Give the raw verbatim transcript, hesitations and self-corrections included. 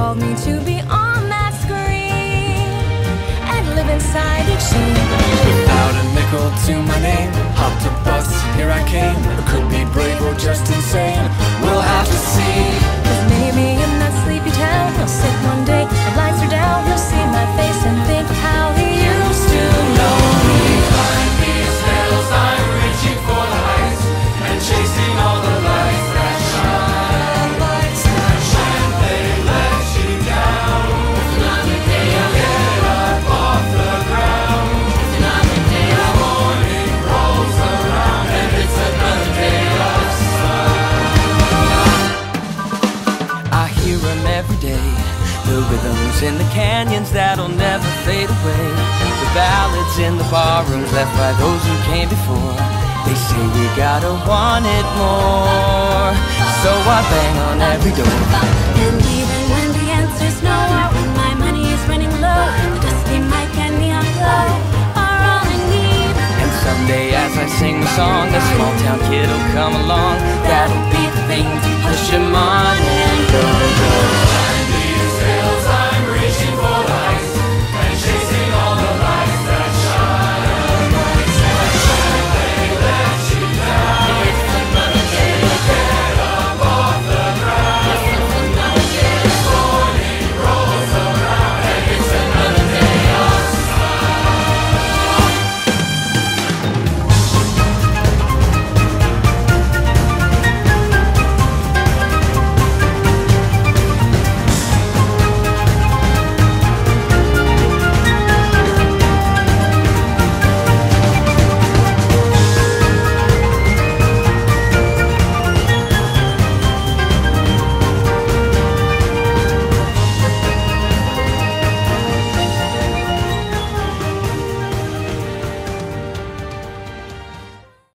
called me to be on that screen and live inside each scene. Without a nickel to my name, hopped a bus, here I came. I could be brave or just insane, we'll have to see. 'Cause maybe in that sleepy town he'll sit one day, the lights are down, he'll see my face and think how he used to know me. Climb these hills, I'm reaching for the heights and chasing all the lights that shine. Lights that shine, they let you down. It's another day I'll get up off the ground. It's another day the morning rolls around and it's another day of sun. I hear them every day, the rhythms in the canyons that'll never fade away, the ballads in the barrooms left by those who came before. They say we gotta want it more, so I bang on every door. And even when the answer's no, when my money is running low, the dusty mic and neon glow are all I need. And someday as I sing the song, a small town kid'll come along, that'll be the thing to push him on and go.